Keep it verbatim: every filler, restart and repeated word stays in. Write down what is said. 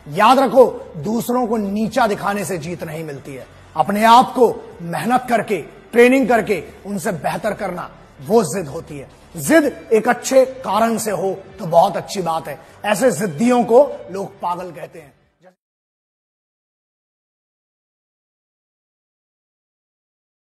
याद रखो, दूसरों को नीचा दिखाने से जीत नहीं मिलती है। अपने आप को मेहनत करके, ट्रेनिंग करके उनसे बेहतर करना, वो जिद होती है। जिद एक अच्छे कारण से हो तो बहुत अच्छी बात है। ऐसे जिद्दियों को लोग पागल कहते हैं।